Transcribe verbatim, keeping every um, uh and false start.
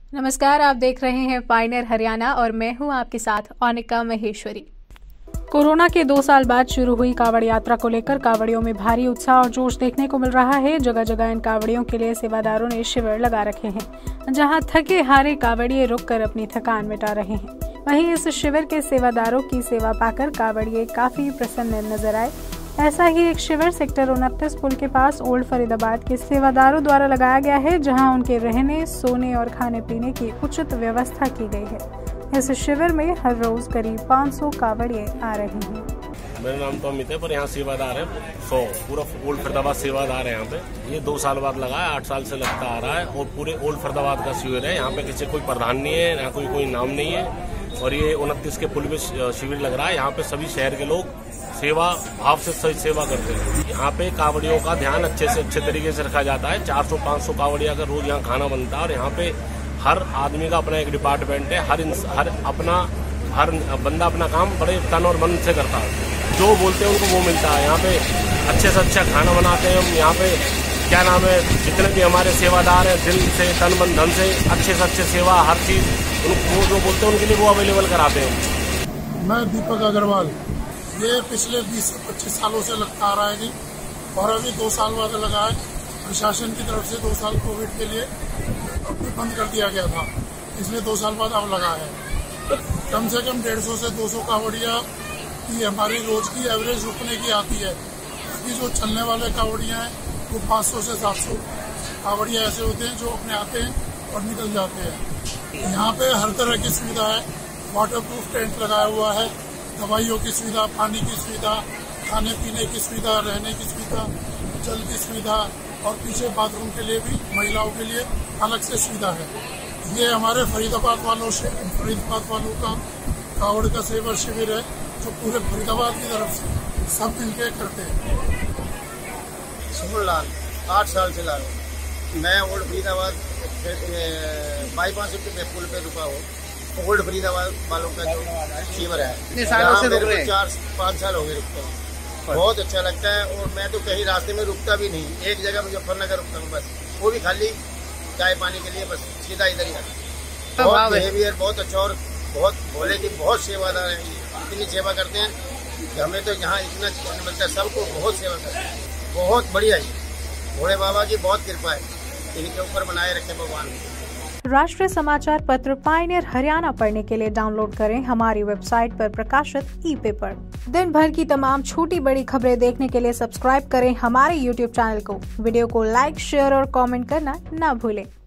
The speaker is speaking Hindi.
नमस्कार, आप देख रहे हैं पायनियर हरियाणा और मैं हूं आपके साथ अनिका महेश्वरी। कोरोना के दो साल बाद शुरू हुई कांवड़ यात्रा को लेकर कांवड़ियों में भारी उत्साह और जोश देखने को मिल रहा है। जगह जगह इन कांवड़ियों के लिए सेवादारों ने शिविर लगा रखे हैं, जहां थके हारे कांवड़िये रुककर अपनी थकान मिटा रहे हैं। वहीं इस शिविर के सेवादारों की सेवा पाकर कांवड़िये काफी प्रसन्न नजर आए। ऐसा ही एक शिविर सेक्टर उनतीस पुल के पास ओल्ड फरीदाबाद के सेवादारों द्वारा लगाया गया है, जहां उनके रहने, सोने और खाने पीने की उचित व्यवस्था की गई है। इस शिविर में हर रोज करीब पाँच सौ कांवड़िये आ रहे हैं। मेरा नाम तो अमित है, पर यहाँ सेवादार है सौ पूरा ओल्ड फरीदाबाद सेवादार है। यहाँ पे ये दो साल बाद लगा है, आठ साल से लगता आ रहा है और पूरे ओल्ड फरीदाबाद का शिविर है। यहाँ पे किसी कोई प्रधान नहीं है, यहाँ कोई कोई नाम नहीं है और ये उनतीस के पुल पे शिविर लग रहा है। यहाँ पे सभी शहर के लोग सेवा भाव से सही सेवा करते हैं। यहाँ पे कांवड़ियों का ध्यान अच्छे से अच्छे तरीके से रखा जाता है। चार सौ पाँच सौ कांवड़िया का रोज यहाँ खाना बनता है और यहाँ पे हर आदमी का अपना एक डिपार्टमेंट है। हर हर अपना हर बंदा अपना काम बड़े तन और मन से करता है। जो बोलते हैं उनको वो मिलता है। यहाँ पे अच्छे से अच्छा खाना बनाते हैं हम। यहाँ पे क्या नाम है, जितने भी हमारे सेवादार हैं दिल से तन मन धन से अच्छे से अच्छे सेवा हर चीज उनको जो बोलते हैं उनके लिए वो अवेलेबल कराते हैं। मैं दीपक अग्रवाल, ये पिछले बीस से पच्चीस सालों से लगता आ रहा है जी और अभी दो साल बाद लगा है। प्रशासन की तरफ से दो साल कोविड के लिए बंद कर दिया गया था, इसलिए दो साल बाद अब लगा है। कम से कम डेढ़ सौ से दो सौ कांवड़िया की हमारी रोज की एवरेज रुकने की आती है। बाकी जो चलने वाले कांवड़िया हैं वो पाँच सौ से सात सौ कांवड़िया ऐसे होते हैं जो अपने आते हैं और निकल जाते हैं। यहाँ पे हर तरह की सुविधा है। वाटर प्रूफ टेंट लगाया हुआ है, दवाइयों की सुविधा, पानी की सुविधा, खाने पीने की सुविधा, रहने की सुविधा, जल की सुविधा और पीछे बाथरूम के लिए भी महिलाओं के लिए अलग से सुविधा है। ये हमारे फरीदाबाद वालों से फरीदाबाद वालों का कांवड़ का सेवा शिविर है, जो पूरे फरीदाबाद की तरफ से सब मिलकर करते हैं। सुमरलाल आठ साल से ला रहा हूँ। मैं ओल्ड फरीदाबाद बाईपास पे पुल पे रुका हूँ। ओल्ड फरीदाबाद वालों का जो शिविर है, कितने सालों से रुक रहे हैं? चार पाँच साल हो गए रुकता हूँ। बहुत अच्छा लगता है और मैं तो कहीं रास्ते में रुकता भी नहीं। एक जगह मुजफ्फरनगर रुकता हूँ बस, वो भी खाली चाय पानी के लिए, बस सीधा इधर ही आता। बहुत बिहेवियर बहुत अच्छा और बहुत भोले की बहुत सेवादार है। इतनी सेवा करते हैं कि हमें तो यहाँ इतना मिलता है। सबको बहुत सेवा करते हैं, बहुत बढ़िया है। भोले बाबा की बहुत कृपा है, इनके ऊपर बनाए रखे भगवान। राष्ट्रीय समाचार पत्र पायनियर हरियाणा पढ़ने के लिए डाउनलोड करें हमारी वेबसाइट पर प्रकाशित ई पेपर। दिन भर की तमाम छोटी बड़ी खबरें देखने के लिए सब्सक्राइब करें हमारे यूट्यूब चैनल को। वीडियो को लाइक, शेयर और कमेंट करना न भूलें।